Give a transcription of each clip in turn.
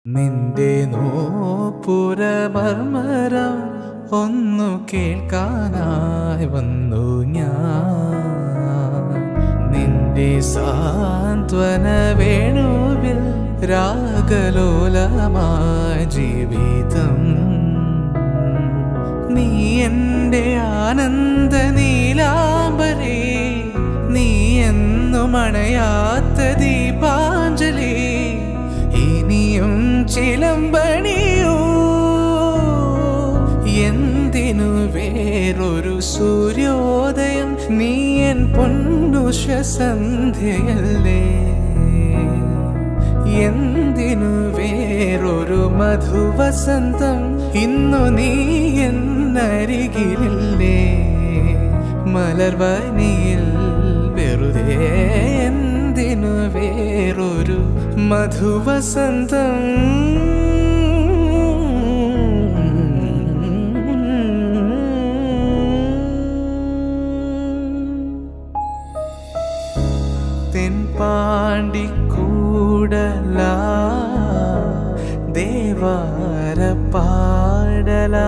നിന്റെ നോപ്പുരമർമരം ഒന്നു കേൾക്കാനായി വന്നു ഞാൻ. നിന്റെ സാന്ത്വന വേണുവിൽ രാഗലോലമായ ജീവിതം. നീ എൻ്റെ ആനന്ദ നീലാംബരേ, നീ എന്നും അണയാത്ത ദീപാഞ്ജലി. ഇനിയും ചിലമ്പണിയോ, എന്തിനു വേറൊരു സൂര്യോദയം? നീ എൻ പൊന്നുഷ സന്ധ്യയല്ലേ. എന്തിനു വേറൊരു മധുവസന്തം? ഇന്നു നീ എന്നരികിലില്ലേ. മലർവനിയിൽ വെറുതെ എന്തിനു വേറൊരു മധുവസന്തം? തെൻപാണ്ടിക്കൂടലാ ദേവാര പാടലാ,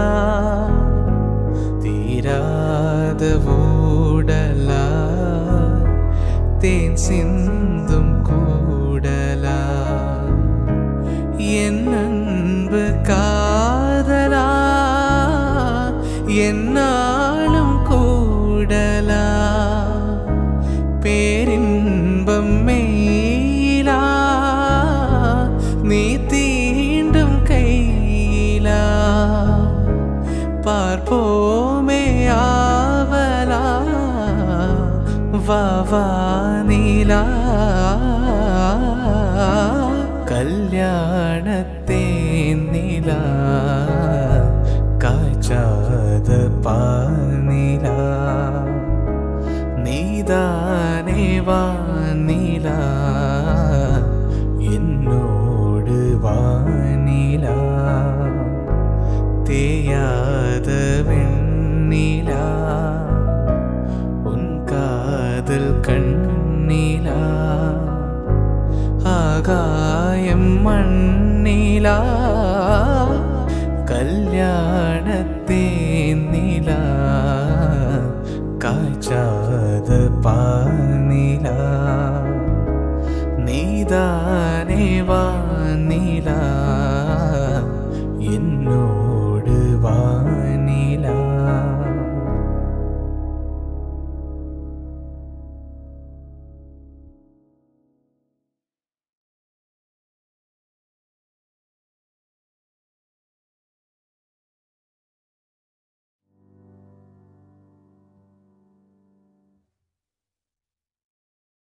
തീരാത ഓടലാ തേൻ സിന്തും കൂടലാ. എന്നൻപ് കാതലാ എന്നാളും കൂടലാ. പേരിൻപം മെയിലാ നീ തീണ്ടും കൈയിലാ. പാർപ്പോമേ ആവലാ വാവാ നീലാ. കല്യാണത്തെ നിലാ കാച്ചാത പാനിലാ. നീതാനേ വാനിലാ എന്നോട് വാനിലാ. തേയാത വെണ്ണിലാ ഉൻ കാതൽ കണ്ണിലാ. ആകായം മണ്ണിലാ